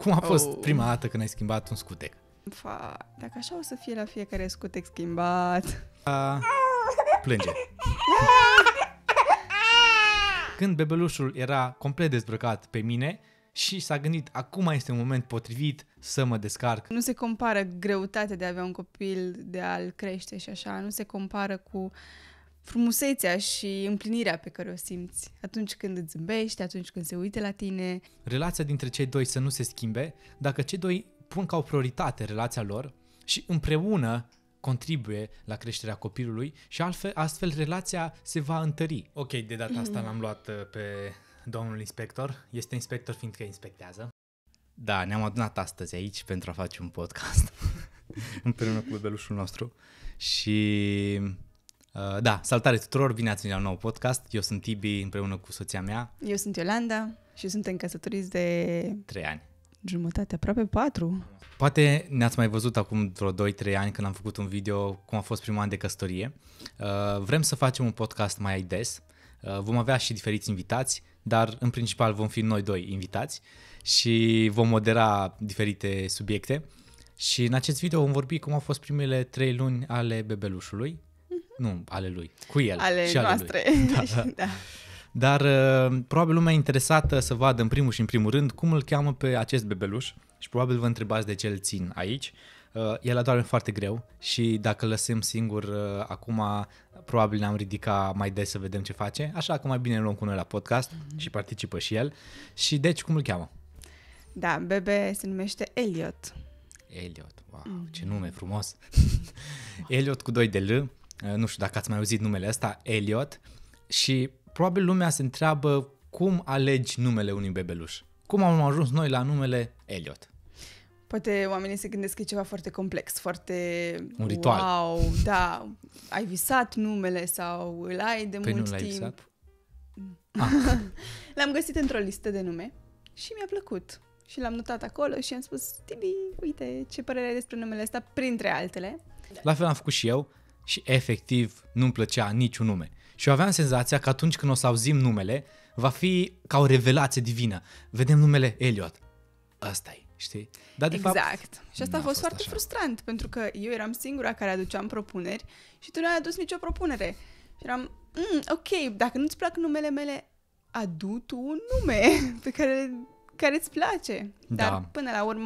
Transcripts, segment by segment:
Cum a fost prima dată când ai schimbat un scutec? Dacă așa o să fie la fiecare scutec schimbat... Plânge. Când bebelușul era complet dezbrăcat pe mine și s-a gândit, acum este un moment potrivit să mă descarc. Nu se compară greutatea de a avea un copil, de a-l crește și așa, nu se compară cu frumusețea și împlinirea pe care o simți atunci când îți zâmbește, atunci când se uită la tine. Relația dintre cei doi să nu se schimbe dacă cei doi pun ca o prioritate relația lor și împreună contribuie la creșterea copilului și astfel relația se va întări. Ok, de data asta l-am luat pe domnul inspector. Este inspector fiindcă inspectează. Da, ne-am adunat astăzi aici pentru a face un podcast împreună cu bebelușul nostru. Și da, salutare tuturor, bine ați venit la un nou podcast. Eu sunt Tibi împreună cu soția mea. Eu sunt Iolanda și suntem căsătoriți de 3 ani. Jumătate, aproape 4. Poate ne-ați mai văzut acum vreo 2-3 ani când am făcut un video cum a fost primul an de căsătorie. Vrem să facem un podcast mai des. Vom avea și diferiți invitați, dar în principal vom fi noi doi invitați și vom modera diferite subiecte. Și în acest video vom vorbi cum au fost primele 3 luni ale bebelușului. Nu, ale lui, cu el. Ale și noastre. Ale lui. Da. Da. Dar probabil lumea e interesată să vadă în primul și în primul rând cum îl cheamă pe acest bebeluș și probabil vă întrebați de ce îl țin aici. El adorme foarte greu și dacă îl lăsăm singur acum, probabil ne-am ridicat mai des să vedem ce face, așa că mai bine îl luăm cu noi la podcast și participă și el. Și deci cum îl cheamă? Da, bebe se numește Elliot. Elliot, wow, ce nume frumos! Elliot cu 2 de L, nu știu dacă ați mai auzit numele ăsta, Elliot, și probabil lumea se întreabă cum alegi numele unui bebeluș. Cum am ajuns noi la numele Elliot? Poate oamenii se gândesc că e ceva foarte complex, foarte... Un ritual. Wow, da, ai visat numele sau îl ai de Păi mult nu l-ai timp. visat? L-am găsit într-o listă de nume și mi-a plăcut. Și l-am notat acolo și am spus, Tibi, uite ce părere ai despre numele ăsta, printre altele. La fel am făcut și eu și efectiv nu-mi plăcea niciun nume. Și eu aveam senzația că atunci când o să auzim numele, va fi ca o revelație divină. Vedem numele Elliot.Ăsta-i, știi? Dar de exact. fapt, Și asta a fost foarte frustrant, pentru că eu eram singura care aduceam propuneri și tu nu ai adus nicio propunere. Și eram, ok, dacă nu-ți plac numele mele, adu tu un nume pe care îți place. Da. Dar până la urmă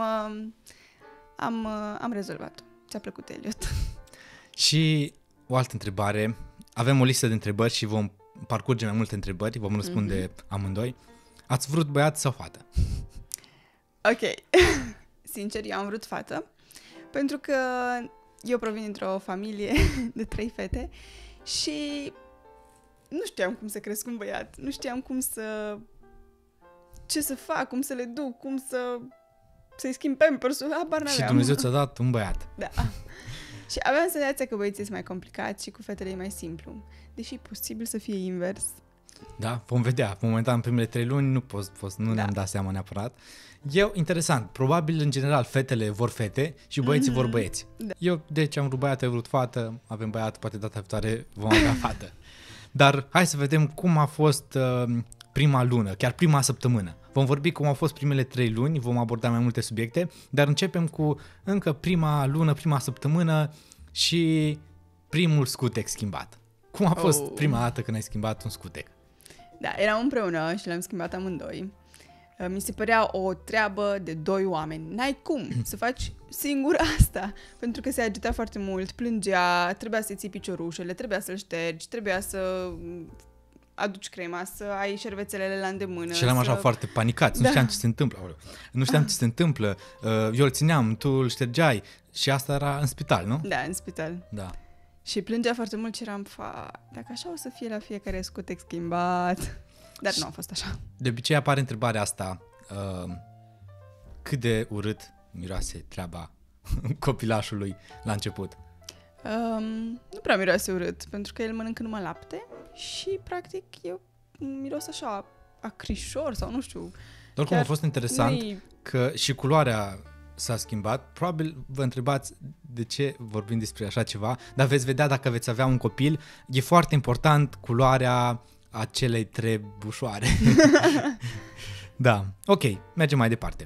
am rezolvat-o. Ți-a plăcut Elliot. Și o altă întrebare. Avem o listă de întrebări și vom parcurge mai multe întrebări, vom răspunde amândoi. Ați vrut băiat sau fată? Ok. Sincer, eu am vrut fată, pentru că eu provin dintr-o familie de 3 fete și nu știam cum să cresc un băiat, nu știam ce să fac, cum să le duc, să-i schimb pampersul, habar n-aveam. Și Dumnezeu ți-a dat un băiat. Da. Și aveam senzația că băieții sunt mai complicați și cu fetele e mai simplu. Deși e posibil să fie invers. Da, vom vedea. Momentan, în primele 3 luni nu ne-am dat seama neapărat. Interesant. Probabil, în general, fetele vor fete și băieții vor băieți. Da. Eu, deci, am vrut băiat, ai vrut fată, avem băiat, poate data viitoare vom avea fată. Dar hai să vedem cum a fost prima lună, chiar prima săptămână. Vom vorbi cum au fost primele 3 luni, vom aborda mai multe subiecte, dar începem cu încă prima lună, prima săptămână și primul scutec schimbat. Cum a fost prima dată când ai schimbat un scutec? Da, eram împreună și l-am schimbat amândoi. Mi se părea o treabă de 2 oameni. N-ai cum să faci singur asta, pentru că se agita foarte mult, plângea, trebuia să-i ții piciorușele, trebuia să-l ștergi, trebuia să aduci crema, să ai șervețelele la îndemână. Și eram așa foarte panicați, nu știam ce se întâmplă. Nu știam ce se întâmplă, eu îl țineam, tu îl ștergeai și asta era în spital, nu? Da, în spital. Da. Și plângea foarte mult și eram, dacă așa o să fie la fiecare scutec schimbat. Dar nu a fost așa. De obicei apare întrebarea asta, cât de urât miroase treaba copilașului la început? Nu prea miroase urât, pentru că el mănâncă numai lapte și practic eu miros așa acrișor sau nu știu. Dar oricum a fost interesant că și culoarea s-a schimbat. Probabil vă întrebați de ce vorbim despre așa ceva, dar veți vedea dacă veți avea un copil, e foarte important culoarea acelei trebușoare. Da, ok, mergem mai departe.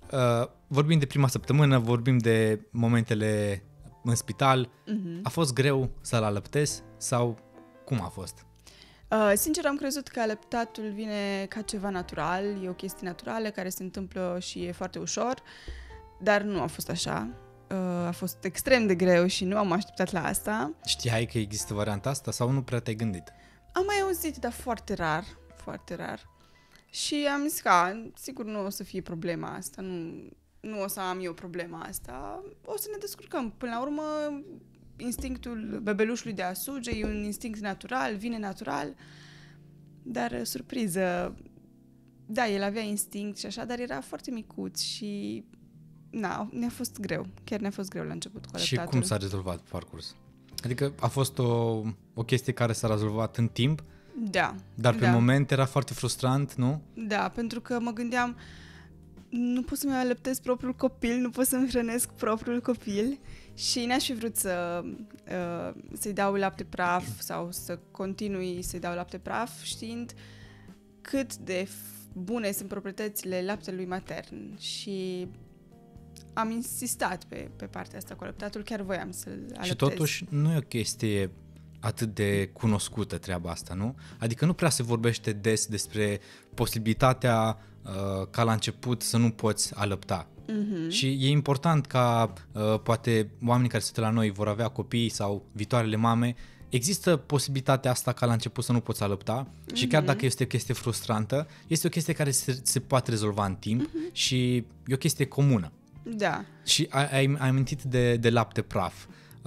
Vorbim de prima săptămână, vorbim de momentele în spital. A fost greu să-l alăptezi sau cum a fost? Sincer, am crezut că alăptatul vine ca ceva natural, e o chestie naturală care se întâmplă și e foarte ușor, dar nu a fost așa. A fost extrem de greu și nu am așteptat la asta. Știai că există varianta asta sau nu prea te-ai gândit? Am mai auzit, dar foarte rar, foarte rar. Și am zis că, sigur, nu o să fie problema asta, nu o să am eu problema asta, o să ne descurcăm. Până la urmă, instinctul bebelușului de a suge e un instinct natural, vine natural, dar surpriză, da, el avea instinct și așa, dar era foarte micuț și ne-a fost greu, chiar ne-a fost greu la început cu alăptatul. Și cum s-a rezolvat pe parcurs? Adică a fost o chestie care s-a rezolvat în timp? Da. Dar pe moment era foarte frustrant, nu? Da, pentru că mă gândeam, nu pot să-mi alăptez propriul copil, nu pot să-mi hrănesc propriul copil și n-aș fi vrut să-i dau lapte praf sau să continui să-i dau lapte praf știind cât de bune sunt proprietățile laptelui matern și am insistat pe partea asta cu alăptatul, chiar voiam să-l alăptez. Și totuși nu e o chestie atât de cunoscută treaba asta, nu? Adică nu prea se vorbește des despre posibilitatea ca la început să nu poți alăpta. Și e important ca poate oamenii care se uită la noi vor avea copii sau viitoarele mame, există posibilitatea asta ca la început să nu poți alăpta și chiar dacă este o chestie frustrantă, este o chestie care se poate rezolva în timp și e o chestie comună. Da. Și ai amintit de lapte praf.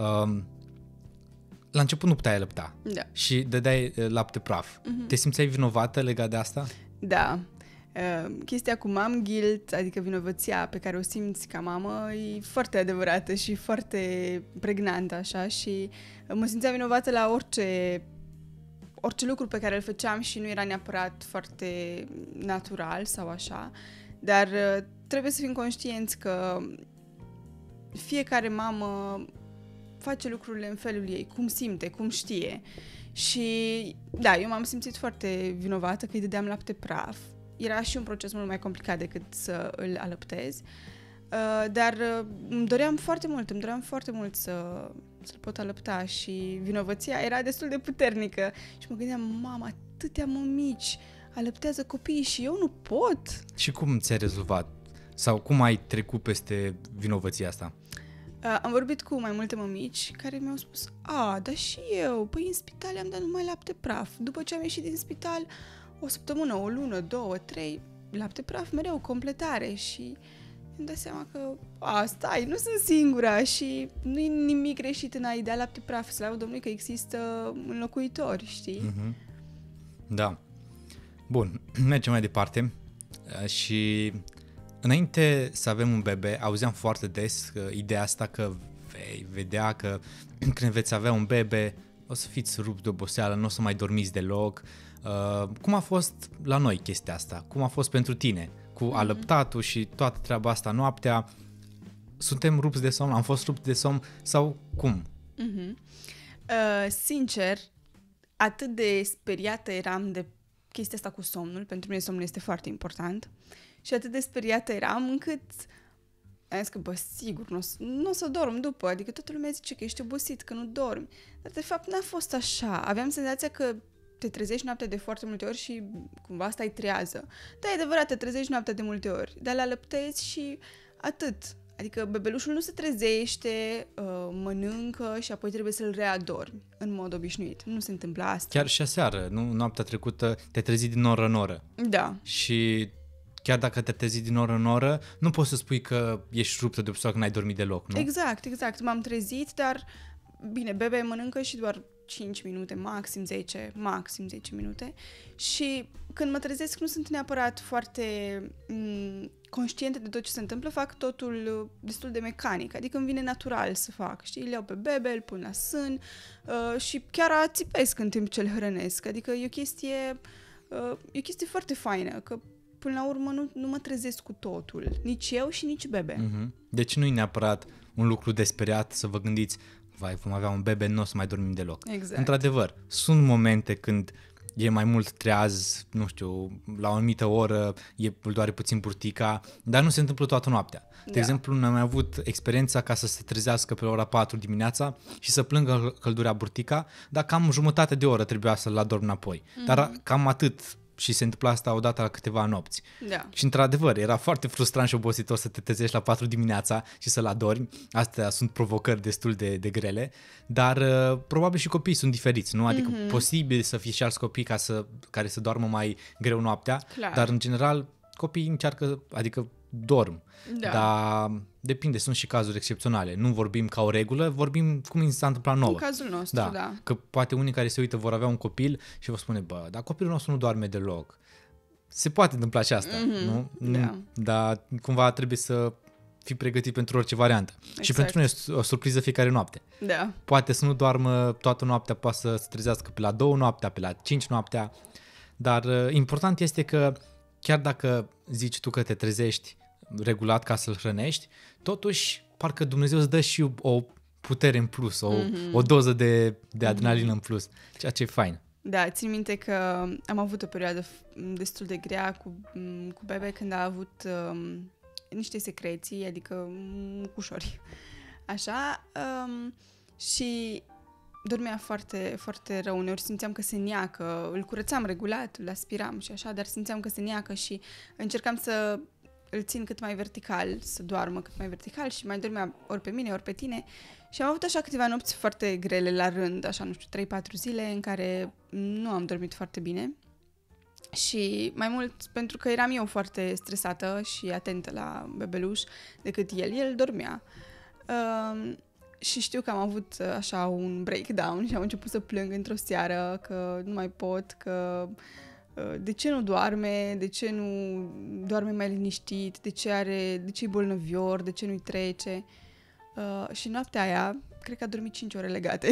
La început nu puteai alăpta. Da. Și dădeai lapte praf. Te simțeai vinovată legat de asta? Da. Chestia cu mom guilt, adică vinovăția pe care o simți ca mamă, e foarte adevărată și foarte pregnantă așa și mă simțeam vinovată la orice lucru pe care îl făceam și nu era neapărat foarte natural sau așa, dar trebuie să fim conștienți că fiecare mamă face lucrurile în felul ei, cum simte, cum știe. Și da, eu m-am simțit foarte vinovată că îi dădeam lapte praf. Era și un proces mult mai complicat decât să îl alăptez, dar îmi doream foarte mult să-l pot alăpta și vinovăția era destul de puternică. Și mă gândeam, mama, atâtea mămici alăptează copiii și eu nu pot. Și cum ți-ai rezolvat? Sau cum ai trecut peste vinovăția asta? Am vorbit cu mai multe mămici care mi-au spus, dar și eu, păi în spital am dat numai lapte praf. După ce am ieșit din spital, o săptămână, o lună, 2, 3, lapte praf mereu, completare și îmi dau seama că, stai, nu sunt singura și nu e nimic greșit în a-i da lapte praf, slavă Domnului că există înlocuitori, știi? Da. Bun, mergem mai departe și înainte să avem un bebe, auzeam foarte des ideea asta că vei vedea că când veți avea un bebe o să fiți rupți de oboseală, nu o să mai dormiți deloc. Cum a fost la noi chestia asta? Cum a fost pentru tine? Cu alăptatul și toată treaba asta noaptea? Suntem rupți de somn? Am fost rupți de somn? Sau cum? Sincer, atât de speriată eram de chestia asta cu somnul, pentru mine somnul este foarte important, și atât de speriată eram încât am zis că, sigur, nu o să dorm după, adică toată lumea zice că ești obosit, că nu dormi, dar de fapt n-a fost așa. Aveam senzația că te trezești noaptea de foarte multe ori și cumva stai trează. Da, e adevărat, te trezești noaptea de multe ori, dar le alăptezi și atât. Adică bebelușul nu se trezește, mănâncă și apoi trebuie să-l readormi în mod obișnuit. Nu se întâmplă asta. Chiar și aseară, nu? Noaptea trecută te-ai trezit din oră în oră. Da. Și chiar dacă te-ai trezit din oră în oră, nu poți să spui că ești ruptă de obosea că n-ai dormit deloc, nu? Exact. M-am trezit, dar bine, bebe mănâncă și doar 5 minute, maxim 10 minute și când mă trezesc nu sunt neapărat foarte conștientă de tot ce se întâmplă, fac totul destul de mecanic, adică îmi vine natural să fac, știi, îl iau pe bebe, îl pun la sân și chiar ațipesc în timp ce îl hrănesc, adică e o chestie foarte faină, că până la urmă nu mă trezesc cu totul, nici eu și nici bebe. Deci nu e neapărat un lucru de speriat să vă gândiți, vai, vom avea un bebe, nu o să mai dormim deloc. Exact. Într-adevăr, sunt momente când e mai mult treaz, nu știu, la o anumită oră îl doare puțin burtica, dar nu se întâmplă toată noaptea. De exemplu, noi am avut experiența ca să se trezească pe ora 4 dimineața și să plângă că îl durea burtica, dar cam jumătate de oră trebuia să-l adorm înapoi. Dar cam atât. Și se întâmplă asta odată la câteva nopți. Da. Și într-adevăr, era foarte frustrant și obositor să te trezești la 4 dimineața și să-l adormi. Astea sunt provocări destul de grele, dar probabil și copiii sunt diferiți, nu? Adică posibil să fie și alți copii care să doarmă mai greu noaptea, Clar. dar în general copiii încearcă, adică dorm. Da. Dar depinde, sunt și cazuri excepționale. Nu vorbim ca o regulă, vorbim cum mi s-a întâmplat nouă. În cazul nostru, da. Că poate unii care se uită vor avea un copil și vor spune, bă, dar copilul nostru nu doarme deloc. Se poate întâmpla și asta, nu? Da. Dar cumva trebuie să fii pregătit pentru orice variantă. Exact. Și pentru noi e o surpriză fiecare noapte. Da. Poate să nu doarmă toată noaptea, poate să se trezească pe la 2 noaptea, pe la 5 noaptea, dar important este că chiar dacă zici tu că te trezești regulat ca să-l hrănești, totuși parcă Dumnezeu îți dă și o putere în plus, o doză de adrenalină în plus, ceea ce e fain. Da, țin minte că am avut o perioadă destul de grea cu bebe când a avut niște secreții, adică mucușori. Așa, și dormea foarte, foarte rău. Uneori simțeam că se neacă, îl curățam regulat, îl aspiram și așa, dar simțeam că se neacă și încercam să îl țin cât mai vertical, să doarmă cât mai vertical și mai dormea ori pe mine, ori pe tine. Și am avut așa câteva nopți foarte grele la rând, așa, nu știu, 3-4 zile în care nu am dormit foarte bine. Și mai mult pentru că eram eu foarte stresată și atentă la bebeluș decât el. El dormea. Și știu că am avut așa un breakdown și am început să plâng într-o seară că nu mai pot, că de ce nu doarme, de ce nu doarme mai liniștit, de ce e bolnăvior, de ce nu-i trece. Și noaptea aia, cred că a dormit 5 ore legate.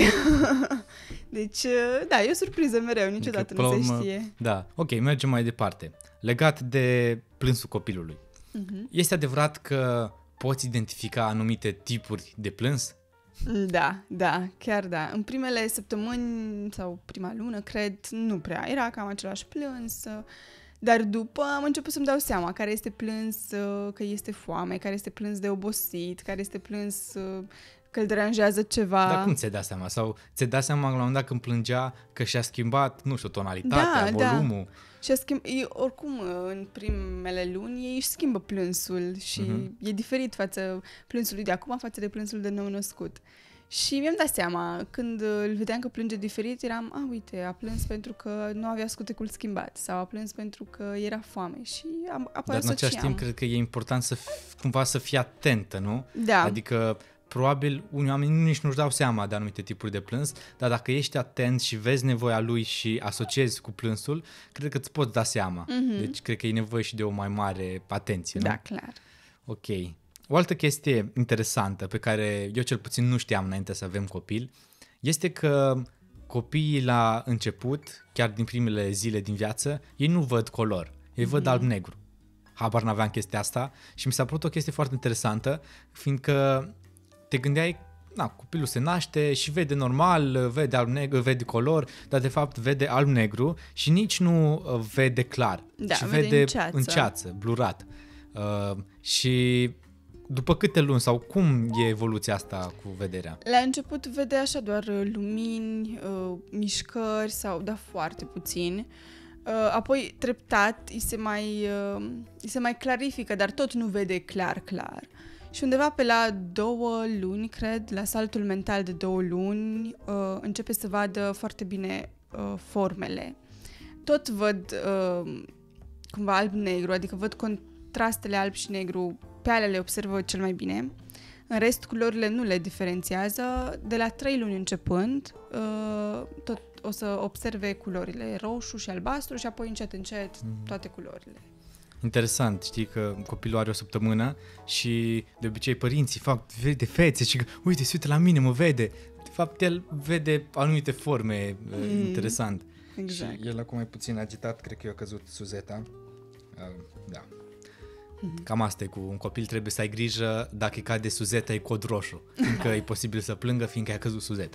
Deci, da, e o surpriză mereu, niciodată Adică, nu se știe. Da, ok, mergem mai departe. Legat de plânsul copilului. Este adevărat că poți identifica anumite tipuri de plâns? Da, chiar da. În primele săptămâni sau prima lună, cred, nu prea. Era cam același plâns, dar după am început să-mi dau seama care este plâns că este foame, care este plâns de obosit, care este plâns că îl deranjează ceva. Dar cum ți-ai dat seama? Sau ți-ai dat seama la un moment dat când plângea că și-a schimbat, nu știu, tonalitatea, volumul? Și oricum, în primele luni, ei își schimbă plânsul și e diferit față plânsului de acum față de plânsul de nou-născut. Și mi-am dat seama, când îl vedeam că plânge diferit, eram, uite, a plâns pentru că nu avea scutecul schimbat sau a plâns pentru că era foame și apoi Dar în același timp, cred că e important cumva să fii atentă, nu? Da. Adică probabil unii oameni nici nu-și dau seama de anumite tipuri de plâns, dar dacă ești atent și vezi nevoia lui și asociezi cu plânsul, cred că îți poți da seama. Deci cred că e nevoie și de o mai mare atenție, nu? Da, clar. Ok. O altă chestie interesantă pe care eu cel puțin nu știam înainte să avem copil, este că copiii la început, chiar din primele zile din viață, ei nu văd color, ei văd alb-negru. Habar n-aveam chestia asta și mi s-a părut o chestie foarte interesantă, fiindcă te gândeai, copilul se naște și vede normal, vede alb-negru, vede color, dar de fapt vede alb-negru și nici nu vede clar, ci vede în ceață, blurat. Și după câte luni sau cum e evoluția asta cu vederea? La început vede așa doar lumini, mișcări sau foarte puțin. Apoi treptat îi se mai clarifică, dar tot nu vede clar. Și undeva pe la 2 luni, cred, la saltul mental de 2 luni, începe să vadă foarte bine formele. Tot văd cumva alb-negru, adică văd contrastele alb și negru, pe ale le observă cel mai bine. În rest, culorile nu le diferențiază. De la 3 luni începând, tot o să observe culorile roșu și albastru și apoi încet toate culorile. Interesant, știi că copilul are 1 săptămână și de obicei părinții vede fețe și uite, se uită la mine, mă vede. De fapt, el vede anumite forme, interesant. Exact. Și el acum e puțin agitat, cred că i-a căzut Suzeta. Da. Cam asta e cu un copil, trebuie să ai grijă dacă îi cade Suzeta, e cod roșu, fiindcă e posibil să plângă fiindcă i-a căzut Suzeta.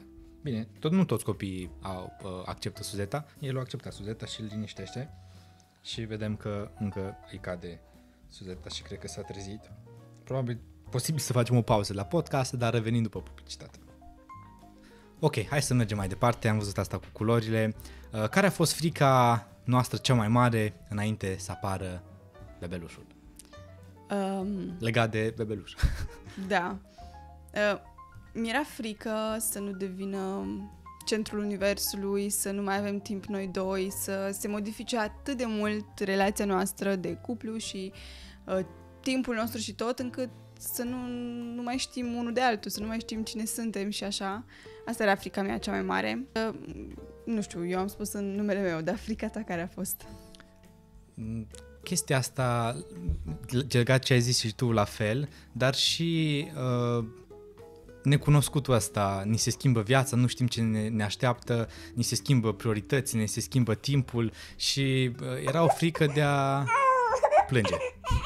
Bine, nu toți copiii acceptă Suzeta. El a acceptat Suzeta și îl liniștește. Și vedem că încă îi cade Suzeta și cred că s-a trezit. Probabil posibil să facem o pauză la podcast, dar revenim după publicitate. Ok, hai să mergem mai departe. Am văzut asta cu culorile. Care a fost frica noastră cea mai mare înainte să apară bebelușul? Legat de bebeluș. Da. Mi-era frică să nu devină centrul universului, să nu mai avem timp noi doi, să se modifice atât de mult relația noastră de cuplu și timpul nostru și tot, încât să nu mai știm unul de altul, să nu mai știm cine suntem și așa. Asta era frica mea cea mai mare. Nu știu, eu am spus în numele meu, dar frica ta care a fost? Chestia asta, legat ce ai zis și tu la fel, dar și necunoscutul ăsta, ni se schimbă viața, nu știm ce ne așteaptă, ni se schimbă priorități, ne se schimbă timpul și era o frică de a plânge.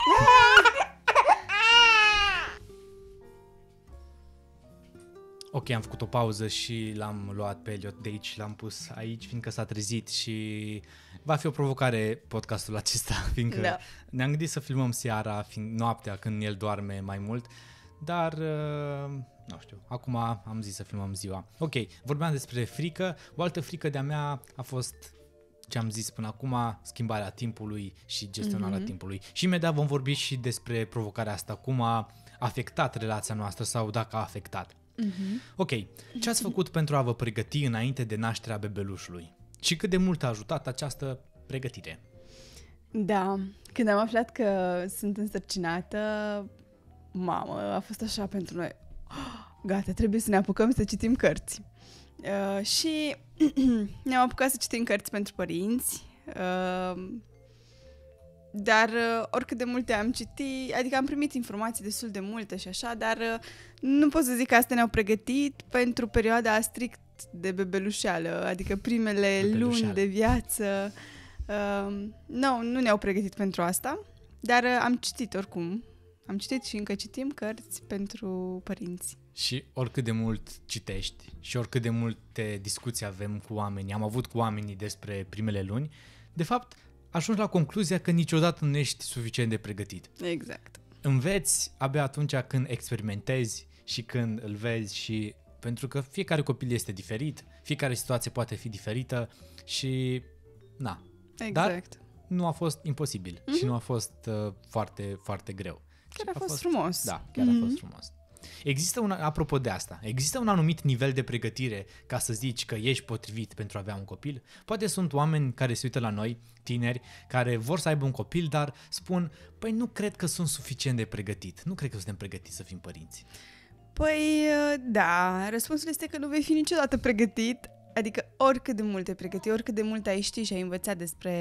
Ok, am făcut o pauză și l-am luat pe Elliot de aici, l-am pus aici, fiindcă s-a trezit și va fi o provocare podcastul acesta, fiindcă ne-am gândit să filmăm seara, noaptea, când el doarme mai mult, dar nu știu, acum am zis să filmăm ziua. Ok, vorbeam despre frică, o altă frică de-a mea a fost ce am zis până acum, schimbarea timpului și gestionarea timpului. Și imediat vom vorbi și despre provocarea asta, cum a afectat relația noastră sau dacă a afectat. Ok, ce ați făcut pentru a vă pregăti înainte de nașterea bebelușului? Și cât de mult a ajutat această pregătire? Da, când am aflat că sunt însărcinată, mamă, a fost așa pentru noi. Gata, trebuie să ne apucăm să citim cărți. Și ne-am apucat să citim cărți pentru părinți, dar oricât de multe am citit, adică am primit informații destul de multe și așa, dar nu pot să zic că astea ne-au pregătit pentru perioada strict de bebelușeală, adică primele luni de viață. Nu ne-au pregătit pentru asta, dar am citit oricum. Am citit și încă citim cărți pentru părinți. Și oricât de mult citești și oricât de multe discuții avem cu oamenii, am avut cu oamenii despre primele luni, de fapt ajungi la concluzia că niciodată nu ești suficient de pregătit. Exact. Înveți abia atunci când experimentezi și când îl vezi și pentru că fiecare copil este diferit, fiecare situație poate fi diferită și Exact. Dar nu a fost imposibil și nu a fost foarte, foarte greu. Chiar a fost frumos. Da, chiar a fost frumos. Apropo de asta, există un anumit nivel de pregătire ca să zici că ești potrivit pentru a avea un copil? Poate sunt oameni care se uită la noi, tineri, care vor să aibă un copil, dar spun, păi nu cred că sunt suficient de pregătit, nu cred că suntem pregătiți să fim părinți. Păi, da, răspunsul este că nu vei fi niciodată pregătit, adică oricât de mult te pregăti, oricât de mult ai ști și ai învățat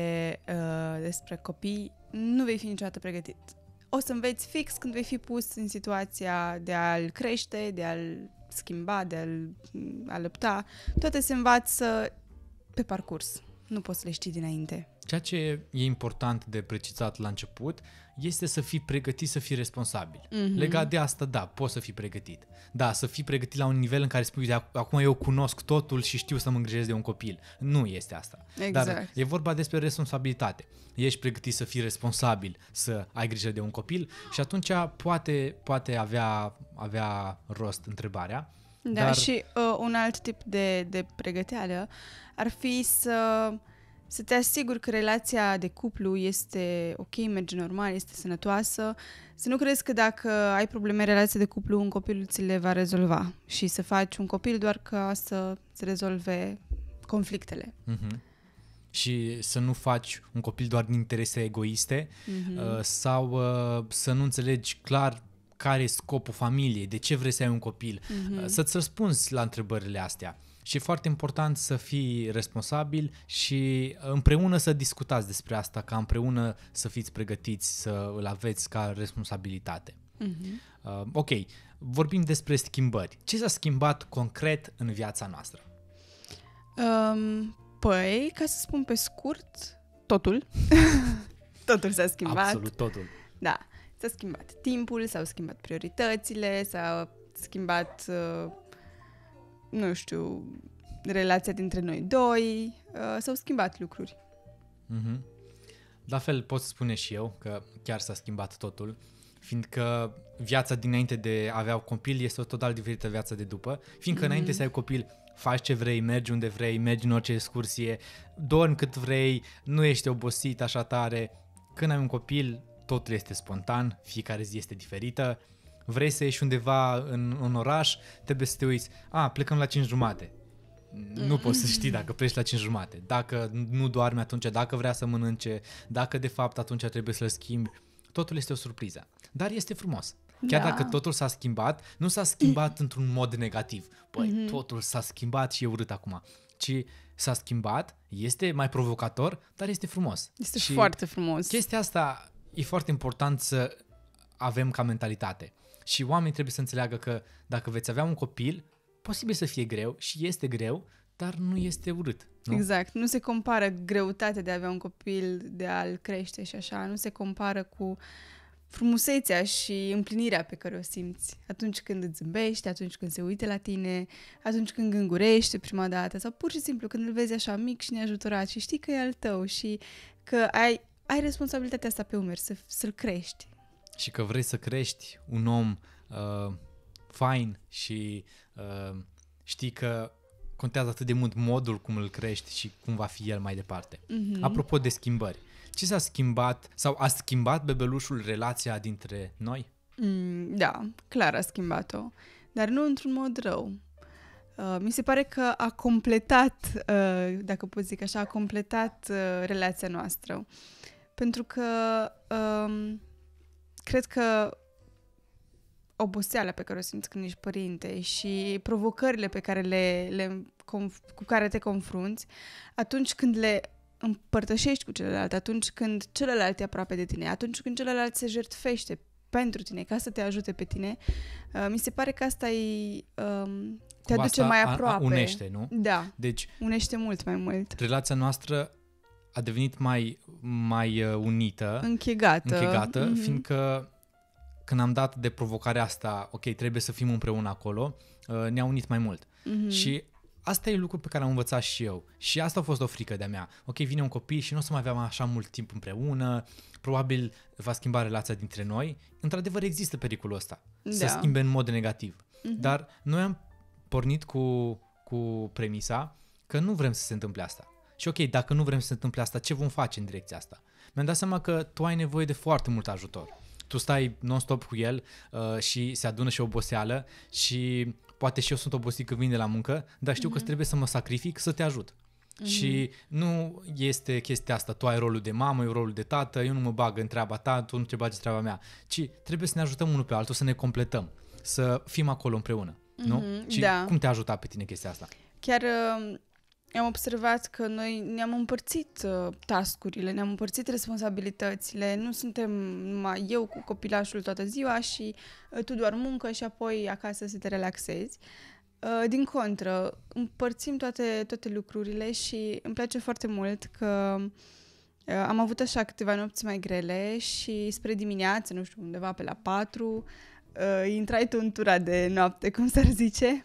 despre copii, nu vei fi niciodată pregătit. O să înveți fix când vei fi pus în situația de a-l crește, de a-l schimba, de a-l alăpta. Toate se învață pe parcurs. Nu poți să le știi dinainte. Ceea ce e important de precizat la început este să fii pregătit, să fii responsabil. Legat de asta, da, poți să fii pregătit. Da, să fii pregătit la un nivel în care spui, de acum eu cunosc totul și știu să mă îngrijesc de un copil. Nu este asta. Exact. Dar e vorba despre responsabilitate. Ești pregătit să fii responsabil, să ai grijă de un copil și atunci poate avea rost întrebarea. Da, dar... și un alt tip de pregăteală ar fi să te asiguri că relația de cuplu este ok, merge normal, este sănătoasă, să nu crezi că dacă ai probleme în relația de cuplu, un copil ți le va rezolva și să faci un copil doar ca să se rezolve conflictele. Și să nu faci un copil doar din interese egoiste sau să nu înțelegi clar care e scopul familiei, de ce vrei să ai un copil, să-ți răspunzi la întrebările astea. Și e foarte important să fii responsabil și împreună să discutați despre asta, ca împreună să fiți pregătiți să îl aveți ca responsabilitate. Ok, vorbim despre schimbări. Ce s-a schimbat concret în viața noastră? Păi, ca să spun pe scurt, totul. Totul s-a schimbat. Absolut totul. Da, s-a schimbat timpul, s-au schimbat prioritățile, s-a schimbat nu știu, relația dintre noi doi, s-au schimbat lucruri. Mhm. La fel pot spune și eu că chiar s-a schimbat totul, fiindcă viața dinainte de a avea copil este o total diferită viața de după, fiindcă înainte să ai copil faci ce vrei, mergi unde vrei, mergi în orice excursie, dormi cât vrei, nu ești obosit așa tare. Când ai un copil, totul este spontan, fiecare zi este diferită, vrei să ieși undeva în oraș, trebuie să te uiți, plecăm la 5:30. Nu poți să știi dacă pleci la 5:30, dacă nu doarme atunci, dacă vrea să mănânce, dacă de fapt atunci trebuie să-l schimbi. Totul este o surpriză, dar este frumos. Chiar dacă totul s-a schimbat, nu s-a schimbat într-un mod negativ. Păi, totul s-a schimbat și e urât acum. Ci s-a schimbat, este mai provocator, dar este frumos. Este și foarte frumos. Chestia asta e foarte important să avem ca mentalitate. Și oamenii trebuie să înțeleagă că dacă veți avea un copil, posibil să fie greu și este greu, dar nu este urât. Nu? Exact. Nu se compară greutatea de a avea un copil, de a-l crește și așa. Nu se compară cu frumusețea și împlinirea pe care o simți atunci când îți zâmbește, atunci când se uită la tine, atunci când gângurește prima dată sau pur și simplu când îl vezi așa mic și neajutorat și știi că e al tău și că ai responsabilitatea asta pe umeri să-l crești. Și că vrei să crești un om fain și știi că contează atât de mult modul cum îl crești și cum va fi el mai departe. Apropo de schimbări, ce s-a schimbat sau a schimbat bebelușul relația dintre noi? Da, clar a schimbat-o, dar nu într-un mod rău. Mi se pare că a completat, dacă pot zic așa, a completat relația noastră. Pentru că cred că oboseala pe care o simți când ești părinte și provocările pe care cu care te confrunți, atunci când le împărtășești cu celălalt, atunci când celălalt e aproape de tine, atunci când celălalt se jertfește pentru tine, ca să te ajute pe tine, mi se pare că asta te aduce mai aproape. Unește, nu? Da, deci, unește mult mai mult. Relația noastră a devenit mai unită, închegată, fiindcă când am dat de provocarea asta, ok, trebuie să fim împreună acolo, ne-a unit mai mult. Și asta e lucru pe care am învățat și eu. Și asta a fost o frică de-a mea. Ok, vine un copil și nu o să mai avem așa mult timp împreună, probabil va schimba relația dintre noi. Într-adevăr există pericolul ăsta, să schimbe în mod negativ. Dar noi am pornit cu premisa că nu vrem să se întâmple asta. Și ok, dacă nu vrem să se întâmple asta, ce vom face în direcția asta? Mi-am dat seama că tu ai nevoie de foarte mult ajutor. Tu stai non-stop cu el și se adună și oboseală și poate și eu sunt obosit când vin de la muncă, dar știu că trebuie să mă sacrific să te ajut. Și nu este chestia asta, tu ai rolul de mamă, eu rolul de tată, eu nu mă bag în treaba ta, tu nu te bagi în treaba mea, ci trebuie să ne ajutăm unul pe altul, să ne completăm, să fim acolo împreună, nu? Și cum te-a ajutat pe tine chestia asta? Chiar am observat că noi ne-am împărțit task-urile, ne-am împărțit responsabilitățile, nu suntem numai eu cu copilașul toată ziua și tu doar muncă și apoi acasă să te relaxezi. Din contră, împărțim toate lucrurile și îmi place foarte mult că am avut așa câteva nopți mai grele și spre dimineață, nu știu, undeva pe la 4, intrai tu în tura de noapte, cum s-ar zice.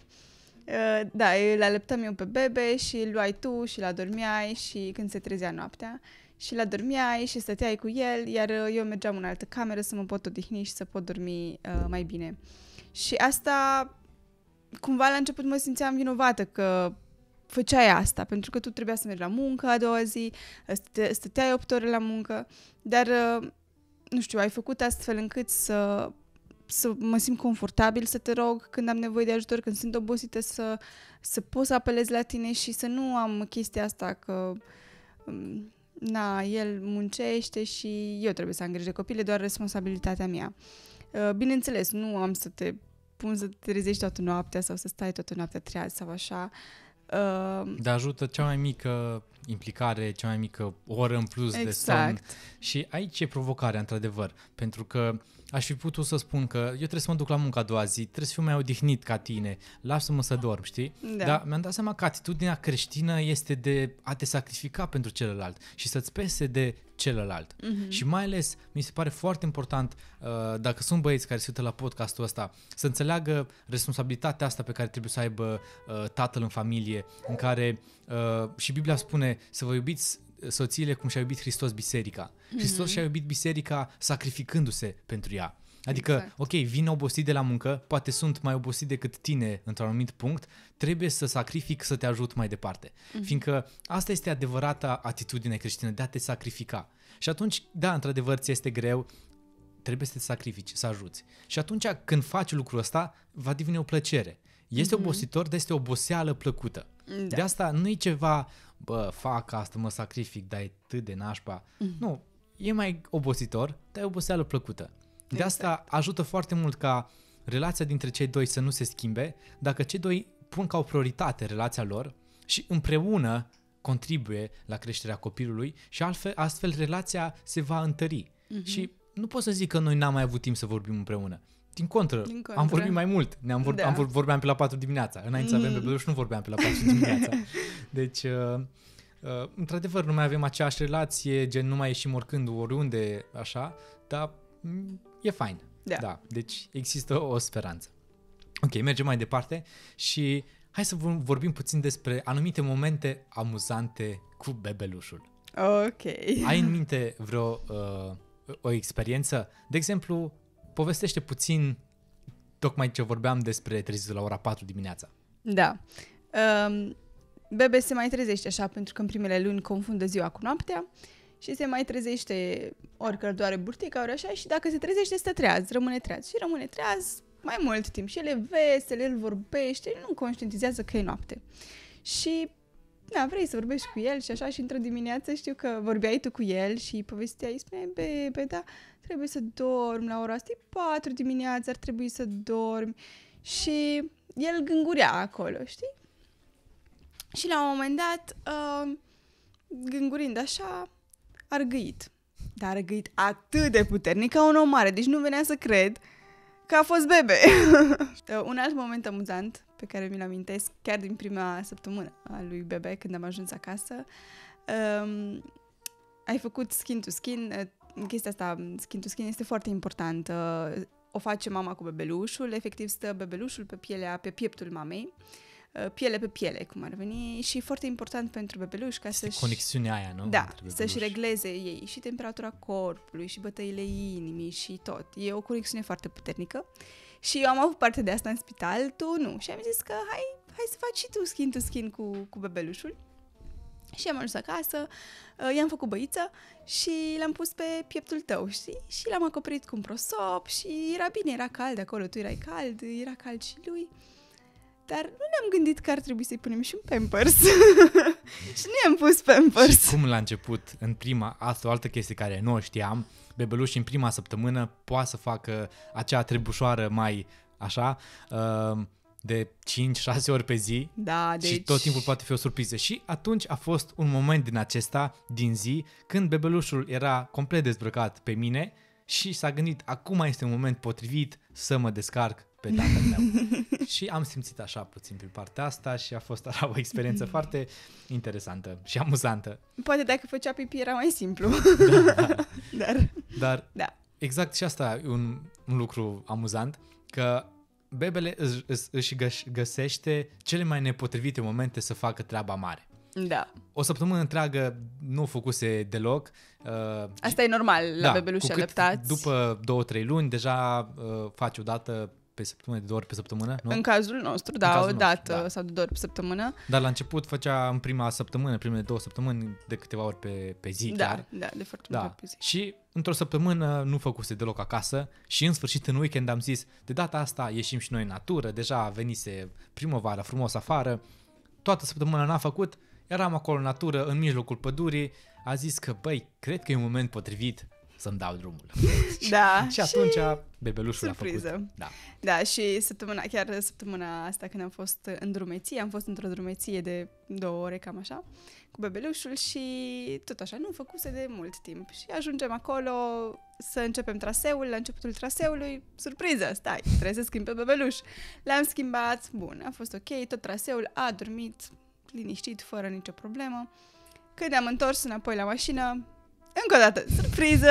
Da, îl alăptam eu pe bebe și îl luai tu și l-adormeai și când se trezea noaptea și l-adormeai și stăteai cu el, iar eu mergeam în altă cameră să mă pot odihni și să pot dormi mai bine. Și asta, cumva la început mă simțeam vinovată că făceai asta, pentru că tu trebuia să mergi la muncă a doua zi, stăteai 8 ore la muncă, dar, nu știu, ai făcut astfel încât să mă simt confortabil să te rog când am nevoie de ajutor, când sunt obosită, să pot să apelez la tine și să nu am chestia asta că el muncește și eu trebuie să am grijă de copil, e doar responsabilitatea mea. Bineînțeles, nu am să te pun să te trezești toată noaptea sau să stai toată noaptea treaz sau așa. Dar ajută cea mai mică implicare, cea mai mică oră în plus de somn. Și aici e provocarea, într-adevăr, pentru că aș fi putut să spun că eu trebuie să mă duc la muncă a doua zi, trebuie să fiu mai odihnit ca tine, lasă-mă să dorm, știi? Da. Dar mi-am dat seama că atitudinea creștină este de a te sacrifica pentru celălalt și să-ți pese de celălalt. Și mai ales mi se pare foarte important, dacă sunt băieți care se uită la podcastul ăsta, să înțeleagă responsabilitatea asta pe care trebuie să aibă tatăl în familie, în care și Biblia spune să vă iubiți soțiile cum și-a iubit Hristos biserica. Hristos și-a iubit biserica sacrificându-se pentru ea. Adică, ok, vin obosit de la muncă, poate sunt mai obosit decât tine într-un anumit punct, trebuie să sacrific să te ajut mai departe. Fiindcă asta este adevărata atitudine creștină, de a te sacrifica. Și atunci, da, într-adevăr, ți este greu, trebuie să te sacrifici, să ajuți. Și atunci când faci lucrul ăsta, va deveni o plăcere. Este obositor, dar este o oboseală plăcută. De asta nu e ceva, fac asta, mă sacrific, dar e atât de nașpa. Nu, e mai obositor, dar e oboseală plăcută. De asta ajută foarte mult ca relația dintre cei doi să nu se schimbe, dacă cei doi pun ca o prioritate relația lor și împreună contribuie la creșterea copilului și astfel relația se va întări. Și nu pot să zic că noi n-am mai avut timp să vorbim împreună. Din contră, am vorbit mai mult. Vorbeam pe la 4 dimineața. Înainte să avem bebeluș, nu vorbeam pe la 4 dimineața. Deci, într-adevăr, nu mai avem aceeași relație, gen nu mai ieșim oricând, oriunde, așa, dar e fain. Da. Deci există o speranță. Ok, mergem mai departe și hai să vorbim puțin despre anumite momente amuzante cu bebelușul. Ok. Ai în minte o experiență? De exemplu, povestește puțin tocmai ce vorbeam despre trezitul la ora 4 dimineața. Da. Bebe se mai trezește așa, pentru că în primele luni confundă ziua cu noaptea și se mai trezește ori că doare burtica, ori așa, și dacă se trezește, stă treaz, rămâne treaz. Și rămâne treaz mai mult timp. Și el e vesel, el vorbește, nu conștientizează că e noapte. Și vrei să vorbești cu el și așa, și într-o dimineață știu că vorbeai tu cu el și povesteai, spune, bebe, da, trebuie să dormi la ora asta, e 4 dimineața, ar trebui să dormi. Și el gângurea acolo, știi? Și la un moment dat, gângurind așa, a răgăit. Dar a răgăit atât de puternic ca un om mare, deci nu venea să cred că a fost bebe. Un alt moment amuzant pe care mi-l amintesc chiar din prima săptămână a lui bebe, când am ajuns acasă, ai făcut skin to skin. Chestia asta, skin to skin, este foarte importantă. O face mama cu bebelușul, efectiv stă bebelușul pe pieptul mamei, piele pe piele, cum ar veni, și foarte important pentru bebeluș ca să-și... Conexiunea aia, nu? Da, să-și regleze ei și temperatura corpului și bătăile inimii și tot. E o conexiune foarte puternică. Și eu am avut parte de asta în spital, tu nu. Și am zis că hai să faci și tu skin to skin cu bebelușul. Și am ajuns acasă, i-am făcut băiță și l-am pus pe pieptul tău, știi? Și l-am acoperit cu un prosop și era bine, era cald acolo, tu erai cald, era cald și lui. Dar nu ne-am gândit că ar trebui să-i punem și un Pampers. Și nu i-am pus Pampers. Și cum la început, asta o altă chestie care nu o știam, bebelușii în prima săptămână poate să facă acea trebușoară mai așa, de 5-6 ori pe zi. Da, și tot timpul poate fi o surpriză. Și atunci a fost un moment din acesta, din zi, când bebelușul era complet dezbrăcat pe mine și s-a gândit, acum este un moment potrivit să mă descarc pe tatăl meu. Și am simțit așa puțin pe partea asta și a fost așa o experiență foarte interesantă și amuzantă. Poate dacă făcea pipi era mai simplu. Dar da. Exact și asta e un lucru amuzant, că bebele își găsește cele mai nepotrivite momente să facă treaba mare. Da. O săptămână întreagă nu făcuse deloc. Asta e normal la bebeluși alăptați. După 2-3 luni deja face o dată pe săptămână, de 2 ori pe săptămână, nu? În cazul nostru, da, o dată sau de 2 ori pe săptămână. Dar la început făcea în prima săptămână, primele 2 săptămâni, de câteva ori pe zi. Da, de foarte multe ori pe zi. Și într-o săptămână nu făcuse deloc acasă și în sfârșit în weekend am zis, de data asta ieșim și noi în natură, deja venise primăvara frumos afară, toată săptămâna n-a făcut, eram acolo în natură, în mijlocul pădurii, a zis că, băi, cred că e un moment potrivit să-mi dau drumul. Da. Și atunci bebelușul surpriză. a făcut. Da. Da, și săptămâna asta când am fost în drumeție, am fost într-o drumeție de 2 ore, cam așa, cu bebelușul și tot așa, nu făcuse de mult timp. Și ajungem acolo să începem traseul, la începutul traseului, surpriză, stai, trebuie să schimbi pe bebeluș. L-am schimbat, bun, a fost ok, tot traseul, a dormit liniștit, fără nicio problemă. Când ne-am întors înapoi la mașină, încă o dată, surpriză!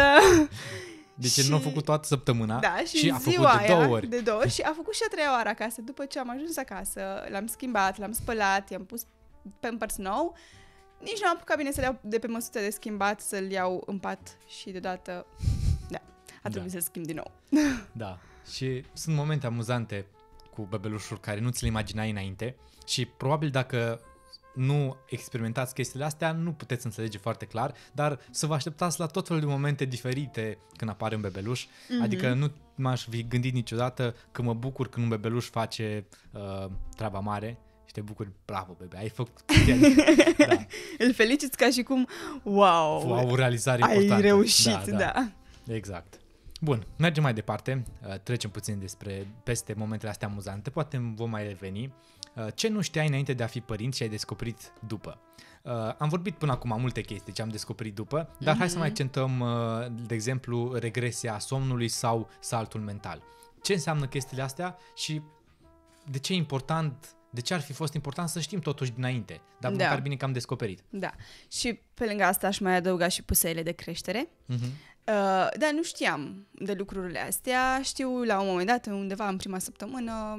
Deci nu a făcut toată săptămâna, da, și a făcut de 2 ori. De 2 ori și a făcut și a 3-a oară acasă. După ce am ajuns acasă, l-am schimbat, l-am spălat, i-am pus Pampers nou. Nici nu am apucat bine să le iau de pe măsuță de schimbat, să-l iau în pat și deodată, da, a trebuit să-l schimb din nou. Da, și sunt momente amuzante cu bebelușuri care nu ți le imaginai înainte și probabil dacă nu experimentați chestiile astea, nu puteți înțelege foarte clar, dar să vă așteptați la tot felul de momente diferite când apare un bebeluș. Adică nu m-aș fi gândit niciodată că mă bucur când un bebeluș face treaba mare și te bucuri, bravo bebe, ai făcut da. Îl feliciți ca și cum, wow, o realizare importantă. Ai reușit, da. Exact. Bun, mergem mai departe, trecem puțin peste momentele astea amuzante, poate vom mai reveni. Ce nu știai înainte de a fi părint și ai descoperit după? Am vorbit până acum multe chestii ce am descoperit după, dar hai să mai accentăm, de exemplu, regresia somnului sau saltul mental. Ce înseamnă chestiile astea și de ce e important, de ce ar fi fost important să știm totuși dinainte, dar măcar bine că am descoperit. Da, și pe lângă asta aș mai adăuga și puseile de creștere. Da, nu știam de lucrurile astea, știu la un moment dat, undeva în prima săptămână,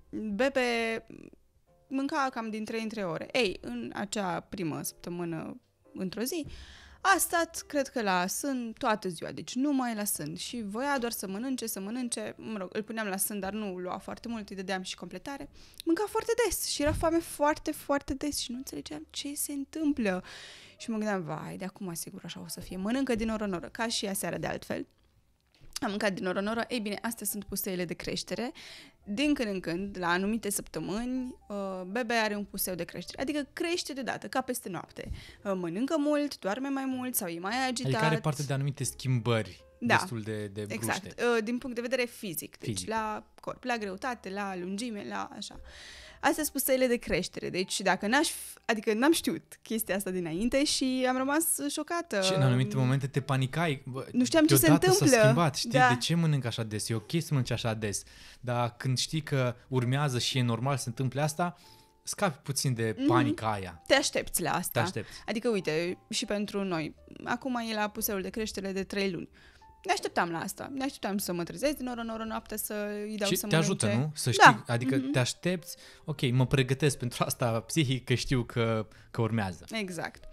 bebe mânca cam din 3 în 3 ore. Ei, în acea primă săptămână, într-o zi, a stat, cred că la sân toată ziua, deci numai la sân și voia doar să mănânce, mă rog, îl puneam la sân, dar nu lua foarte mult, îi dădeam și completare. Mânca foarte des și era foame foarte, foarte des și nu înțelegeam ce se întâmplă. Și mă gândeam, vai, de acum sigur așa o să fie. Mănâncă din oră în oră, ca și aseară de altfel. Am mâncat din oră în oră. Ei bine, astea sunt puseile de creștere. Din când în când, la anumite săptămâni, bebe are un puseu de creștere. Adică crește deodată, ca peste noapte. Mănâncă mult, doarme mai mult sau e mai agitat. Adică are parte de anumite schimbări destul de bruște. Exact. Din punct de vedere fizic. Deci la corp, la greutate, la lungime, la așa. Astea sunt puseile de creștere. Deci dacă n-am știut chestia asta dinainte și am rămas șocată. Și în anumite momente te panicai. Nu știam ce se întâmplă. S-a schimbat, știi? Da. De ce mănânc așa des? E ok să mănânci așa des. Dar când știi că urmează și e normal să se întâmple asta, scapi puțin de panica aia. Te aștepți la asta. Te aștepți. Adică, uite, și pentru noi. Acum e la puseul de creștere de 3 luni. Ne așteptam la asta. Ne așteptam să mă trezesc din oră în oră noapte, să îi dau și să te mănânce. ajută, nu? Să știi, adică te aștepți, ok, mă pregătesc pentru asta psihic, că știu că urmează. Exact.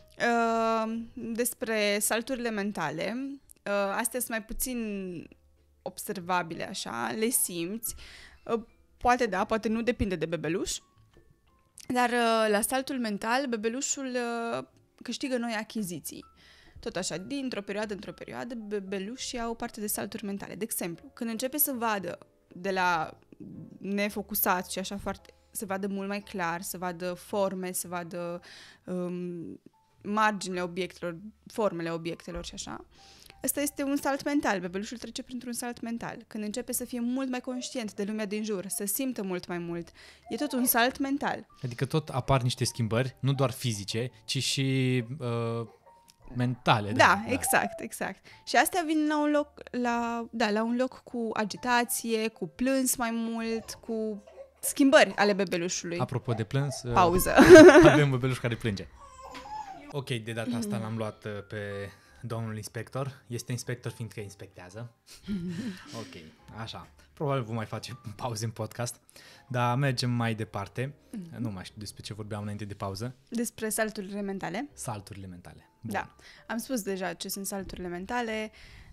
Despre salturile mentale, astea sunt mai puțin observabile așa, le simți. Poate da, poate nu, depinde de bebeluș. Dar la saltul mental, bebelușul câștigă noi achiziții. Tot așa, dintr-o perioadă într-o perioadă, bebelușii au parte de salturi mentale. De exemplu, când începe să vadă de la nefocusat și așa foarte, să vadă mult mai clar, să vadă forme, să vadă marginile obiectelor, formele obiectelor și așa. Ăsta este un salt mental. Bebelușul trece printr-un salt mental. Când începe să fie mult mai conștient de lumea din jur, să simtă mult mai mult, e tot un salt mental. Adică tot apar niște schimbări, nu doar fizice, ci și mentale. Da, exact. Și astea vin la un loc, la un loc cu agitație, cu plâns mai mult, cu schimbări ale bebelușului. Apropo de plâns, pauză. Avem un bebeluș care plânge. Ok, de data asta l-am luat pe domnul inspector. Este inspector fiindcă inspectează. Ok, așa. Probabil vom mai face pauze în podcast, dar mergem mai departe. Nu mai știu despre ce vorbeam înainte de pauză. Despre salturile mentale. Salturile mentale. Bun. Da, am spus deja ce sunt salturile mentale.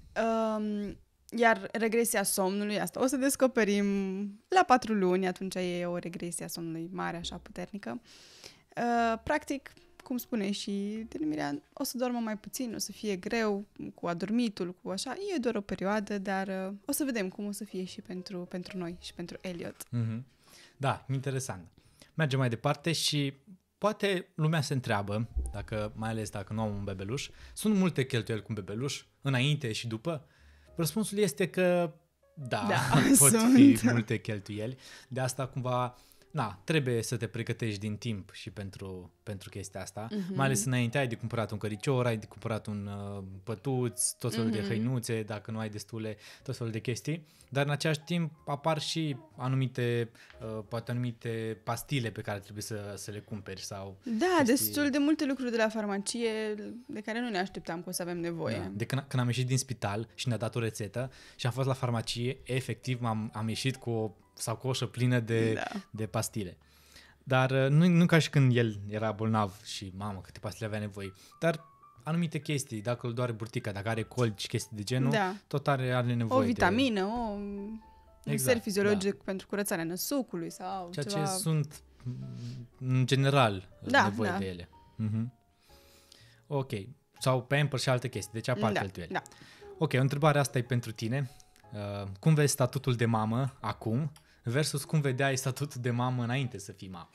Iar regresia somnului, asta o să descoperim la 4 luni, atunci e o regresie a somnului mare, așa puternică. Practic, cum spune și Miriam, o să doarmă mai puțin, o să fie greu cu adormitul, cu așa. E doar o perioadă, dar o să vedem cum o să fie și pentru noi și pentru Elliot. Da, interesant. Mergem mai departe și poate lumea se întreabă, mai ales dacă nu am un bebeluș, sunt multe cheltuieli cu un bebeluș, înainte și după? Răspunsul este că da pot fi multe cheltuieli. De asta cumva, trebuie să te pregătești din timp și pentru chestia asta. Mai ales înainte ai de cumpărat un căricior, ai de cumpărat un pătuț, tot felul de hăinuțe, dacă nu ai destule, tot felul de chestii. Dar în același timp apar și anumite pastile pe care trebuie să le cumperi. Sau destul de multe lucruri de la farmacie de care nu ne așteptam că o să avem nevoie. Da. De când am ieșit din spital și ne-a dat o rețetă și am fost la farmacie, efectiv am ieșit cu o sacoșă plină de pastile. Dar nu ca și când el era bolnav și mamă câte pastile avea nevoie, dar anumite chestii, dacă îl doare burtica, dacă are colci, chestii de genul, tot are nevoie o vitamină, un ser fiziologic pentru curățarea năsucului sau ceea ceva. ce sunt în general nevoie de ele. Ok. Sau Pampers și alte chestii, deci apar cheltuieli. Ok, o întrebare asta e pentru tine. Cum vezi statutul de mamă acum versus cum vedeai statutul de mamă înainte să fii mamă?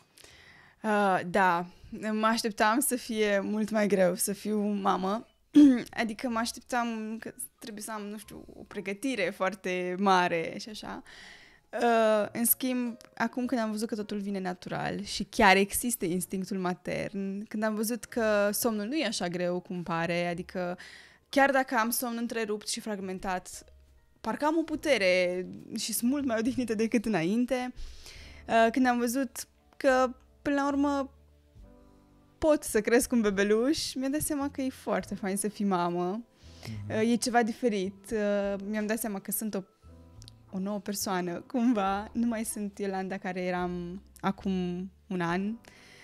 Mă așteptam să fie mult mai greu să fiu mamă. Adică mă așteptam că trebuie să am, o pregătire foarte mare și așa. În schimb, acum când am văzut că totul vine natural și chiar există instinctul matern, când am văzut că somnul nu e așa greu cum pare, adică chiar dacă am somn întrerupt și fragmentat, parcă am o putere și sunt mult mai odihnită decât înainte. Când am văzut că, până la urmă, pot să cresc un bebeluș, mi-am dat seama că e foarte fain să fii mamă. E ceva diferit. Mi-am dat seama că sunt o nouă persoană, cumva. Nu mai sunt Iolanda care eram acum un an.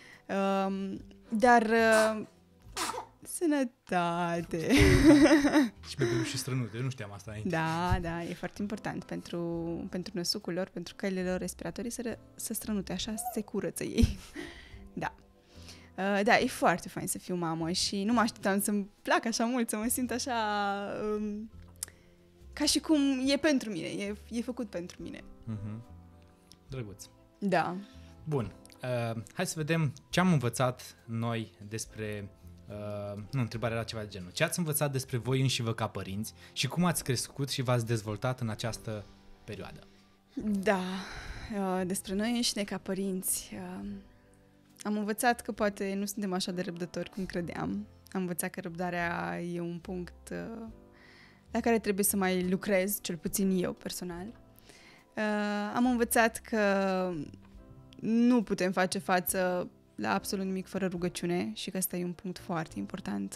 Dar sănătate. Și bebelușii strănute, eu nu știam asta înainte. Da, e foarte important pentru năsucul lor, pentru căile lor respiratorii să strănute, așa se curăță ei. Da, e foarte fain să fiu mamă și nu mă așteptam să-mi placă așa mult, să mă simt așa ca și cum e pentru mine, e făcut pentru mine. Drăguț. Da. Bun, hai să vedem ce am învățat noi despre... întrebarea era ceva de genul. Ce ați învățat despre voi înșivă ca părinți și cum ați crescut și v-ați dezvoltat în această perioadă? Da, despre noi înșine ca părinți... Am învățat că poate nu suntem așa de răbdători cum credeam. Am învățat că răbdarea e un punct la care trebuie să mai lucrez, cel puțin eu personal. Am învățat că nu putem face față la absolut nimic fără rugăciune și că ăsta e un punct foarte important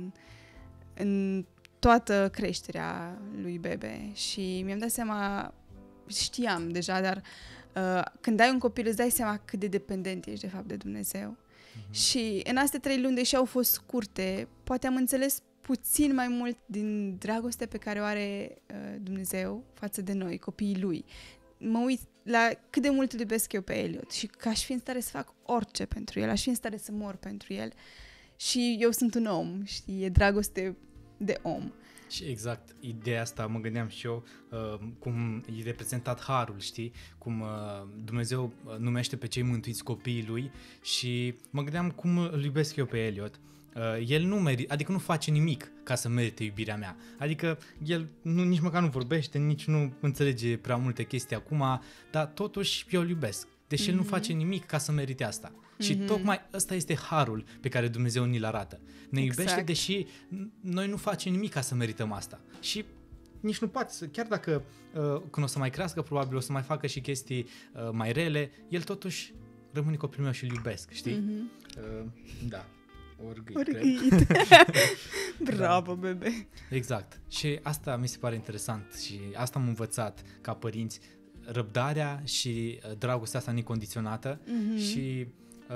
în toată creșterea lui Bebe. Și mi-am dat seama, știam deja, dar când ai un copil îți dai seama cât de dependent ești de fapt de Dumnezeu. Și în astea 3 luni, deși au fost scurte, poate am înțeles puțin mai mult din dragostea pe care o are Dumnezeu față de noi, copiii lui. Mă uit la cât de mult îl iubesc eu pe Elliot și că aș fi în stare să fac orice pentru el, aș fi în stare să mor pentru el. Și eu sunt un om, știi, e dragoste de om. Și exact, ideea asta mă gândeam și eu, cum e reprezentat harul, știi? Cum Dumnezeu numește pe cei mântuiți copiii lui și mă gândeam cum îl iubesc eu pe Elliot. El nu face nimic ca să merite iubirea mea. Adică el nici măcar nu vorbește, nici nu înțelege prea multe chestii acum, dar totuși eu îl iubesc. Deși el nu face nimic ca să merite asta. Și tocmai ăsta este harul pe care Dumnezeu ni-l arată. Ne iubește, deși noi nu facem nimic ca să merităm asta. Și nici nu poate, chiar dacă când o să mai crească, probabil o să mai facă și chestii mai rele, el totuși rămâne copilul meu și îl iubesc, știi? Da. Orgâit. Bravo, Bebe. Exact. Și asta mi se pare interesant și asta am învățat ca părinți, răbdarea și dragostea asta necondiționată și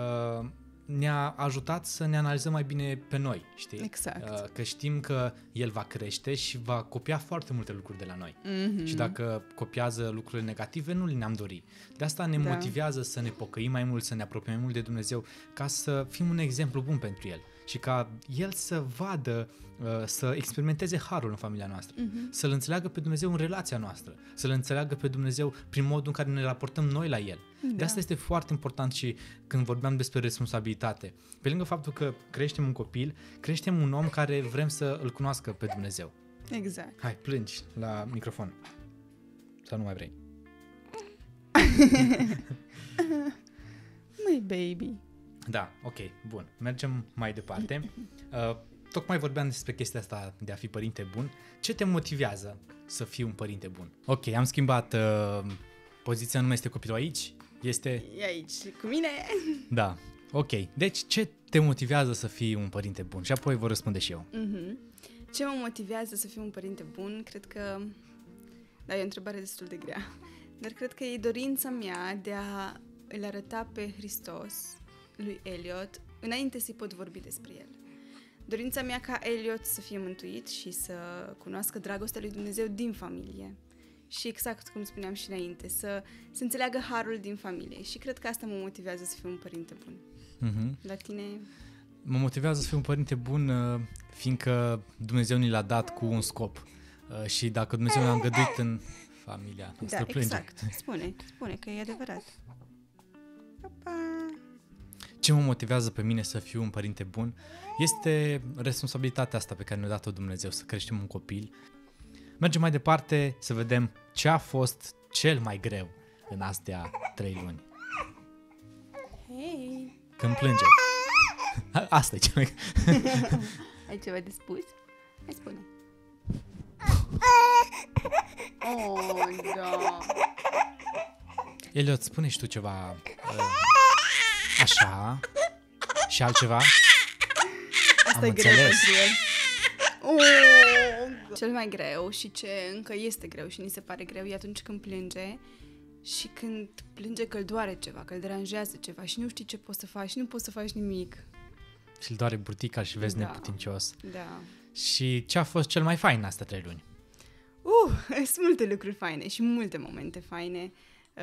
ne-a ajutat să ne analizăm mai bine pe noi, știi? Exact. Că știm că el va crește și va copia foarte multe lucruri de la noi. Și dacă copiază lucrurile negative, nu le-am dorit. De asta ne motivează să ne pocăim mai mult, să ne apropiem mai mult de Dumnezeu, ca să fim un exemplu bun pentru el. și ca el să vadă, să experimenteze harul în familia noastră, să-L înțeleagă pe Dumnezeu în relația noastră, să-L înțeleagă pe Dumnezeu prin modul în care ne raportăm noi la El. Da. De asta este foarte important și când vorbeam despre responsabilitate. Pe lângă faptul că creștem un copil, creștem un om care vrem să îl cunoască pe Dumnezeu. Exact. Hai, plângi la microfon. Sau nu mai vrei? Măi, baby. Da, ok, bun. Mergem mai departe. Tocmai vorbeam despre chestia asta de a fi părinte bun. Ce te motivează să fii un părinte bun? Ok, am schimbat poziția, nu mai este copilul aici, este... E aici cu mine. Da, ok. Deci ce te motivează să fii un părinte bun? Și apoi vă răspunde și eu. Ce mă motivează să fiu un părinte bun? Cred că... Da, e o întrebare destul de grea. Dar cred că e dorința mea de a îl arăta pe Hristos lui Elliot înainte să-i pot vorbi despre el. Dorința mea ca Elliot să fie mântuit și să cunoască dragostea lui Dumnezeu din familie. Și exact cum spuneam și înainte, să înțeleagă harul din familie. Și cred că asta mă motivează să fiu un părinte bun. La tine? Mă motivează să fiu un părinte bun fiindcă Dumnezeu ni l-a dat cu un scop. Și dacă Dumnezeu ne-a îngăduit în familia noastră, da, exact. Spune că e adevărat. Papa. Ce mă motivează pe mine să fiu un părinte bun este responsabilitatea asta pe care ne-a dat-o Dumnezeu, să creștem un copil. Mergem mai departe să vedem ce a fost cel mai greu în astea 3 luni. Hei! Când plânge. Asta e cel mai greu. Ai ceva de spus? Hai spune. Oh, da. Elliot, spune și tu ceva așa și altceva. Asta Am e greu înțeles. pentru el. Oh, cel mai greu și ce încă este greu și ni se pare greu e atunci când plânge și când plânge că îl doare ceva, că îl deranjează ceva și nu știi ce poți să faci și nu poți să faci nimic. Și îl doare burtica și vezi neputincios. Da. Și ce a fost cel mai fain în astea 3 luni? Sunt multe lucruri faine și multe momente faine.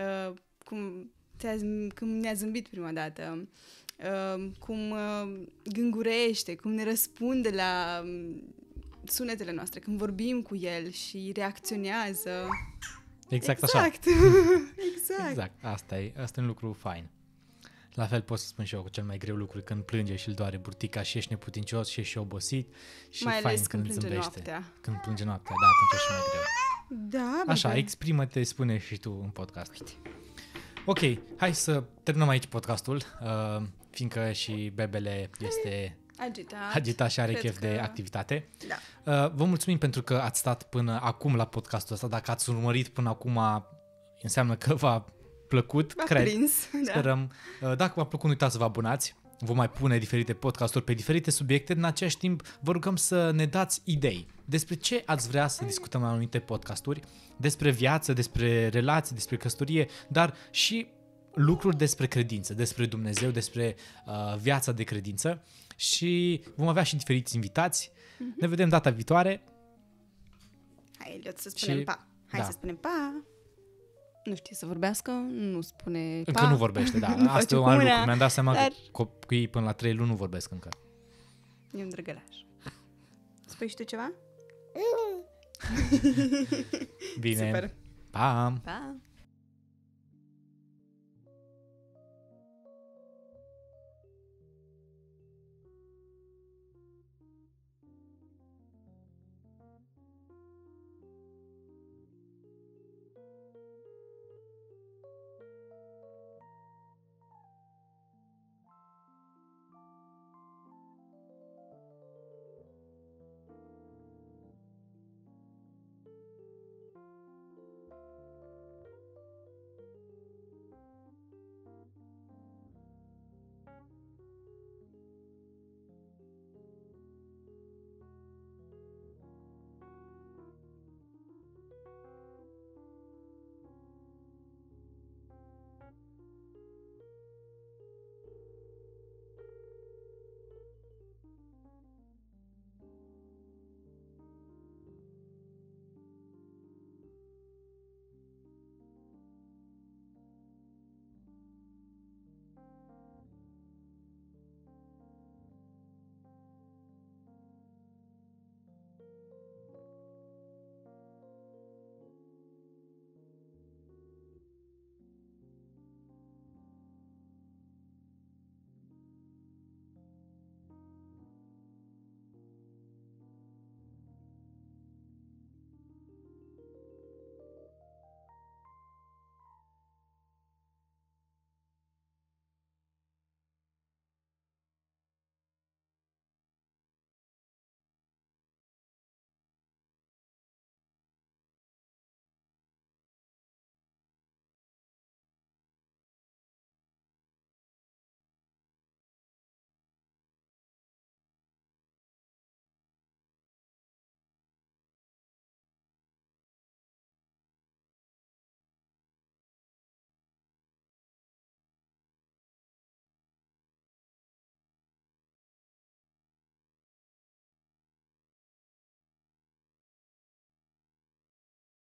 Cum ne-a zâmbit prima dată, cum gângurește, cum ne răspunde la sunetele noastre, când vorbim cu el și reacționează. Exact așa. Exact. Asta e un lucru fain. La fel pot să spun și eu cu cel mai greu lucru când plânge și îl doare burtica și ești neputincios și ești obosit și mai fain ales când plânge zâmbește. noaptea. Când plânge noaptea, da, atunci e și mai greu. Da, Așa, exprimă-te, spune și tu în podcast. Uite. Ok, hai să terminăm aici podcastul, fiindcă și bebele este agitat și are chef de activitate. Da. Vă mulțumim pentru că ați stat până acum la podcastul ăsta. Dacă ați urmărit până acum, înseamnă că v-a plăcut, cred. Prins, Sperăm. Da. Dacă v-a plăcut, nu uitați să vă abonați. Vom mai pune diferite podcasturi pe diferite subiecte. În același timp, vă rugăm să ne dați idei despre ce ați vrea să discutăm în anumite podcasturi, despre viață, despre relații, despre căsătorie, dar și lucruri despre credință, despre Dumnezeu, despre viața de credință și vom avea și diferiți invitați. Ne vedem data viitoare. Hai, Elliot, să spunem pa. Hai să spunem pa. Nu știe să vorbească, nu spune pa. Încă nu vorbește, da. Asta e un alt lucru. Mi-am dat seama că copiii până la 3 luni nu vorbesc încă. E un drăgălaș. Spui și tu ceva? Bine. Super. Pa! Pa!